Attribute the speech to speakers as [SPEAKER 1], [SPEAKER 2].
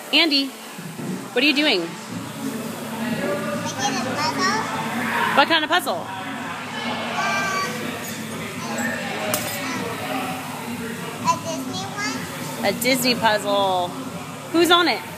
[SPEAKER 1] Andy, what are you doing?
[SPEAKER 2] Making a puzzle.
[SPEAKER 1] What kind of puzzle?
[SPEAKER 2] A Disney one.
[SPEAKER 1] A Disney puzzle. Who's on it?